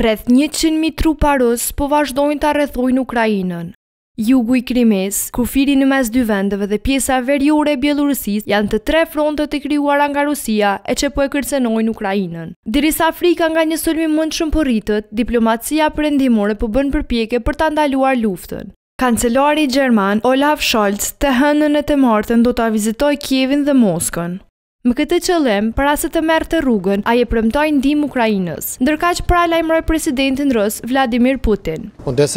Rreth 100.000 trupa rus po vazhdojnë ta rrethojnë Ukrainën. Jugu i Krimes, kufiri në mes dy vendeve dhe pjesa veriore e Bielorusis janë të tre frontet e krijuara nga Rusia e që po e kërcenojnë Ukrainën. Derisa Afrika nga një sulm i mundshëm po rritet, diplomacia perëndimore po bën përpjekje për ta ndaluar luftën. Kancelari gjerman Olaf Scholz të hënën e të martën do ta vizitojë Kievin dhe Moskën. Me këtë qëllim, para se të merrte rrugën, ai e premtoi ndihmë Ukrainës, ndërkaq paralajmëroi presidentin rus Vladimir Putin.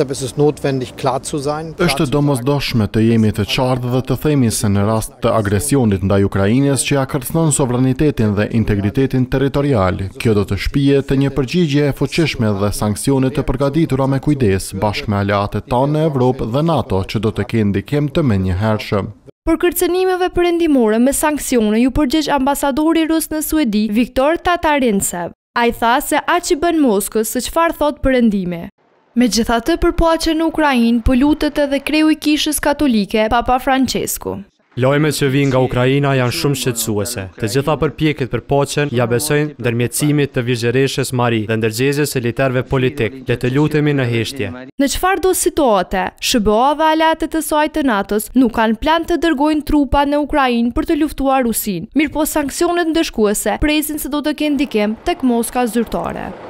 Është domosdoshme të jemi të qartë dhe të themi se në rast të agresionit ndaj Ukrainës që ja kërcënon sovranitetin dhe integritetin territorial, kjo do të shpihet te një përgjigje e fuqishme dhe sanksione të përgatitura me kujdes bashkë me aleatët tanë në Evropë dhe NATO që do të kenë ndikim të menjëhershëm. Për kërcënimeve perëndimore me sanksione ju përgjigj ambasadori rus në Suedi, Viktor Tatarintsev. Ai tha se aq i bën Moskës se çfarë thot perëndimi. Megjithatë, për paqen në Ukrainë po lutet edhe kreu i Kishës Katolike, Papa Francesku. Lajmet që vijnë nga Ukraina janë shumë shqetësuese. Të gjitha përpjekjet për paqen ja besojnë ndërmjetësimit të Virgjëreshës Mari dhe ndërgjegjjes së literëve politik. Le të lutemi në heshtje. Në çfarëdo situate, SBA dhe aleatët e saj të NATO-s nuk kanë plan të dërgojnë trupa në Ukrainë për të luftuar Rusinë. Mirëpo sanksionet ndëshkuese presin se do të kenë ndikim tek Moska zyrtare.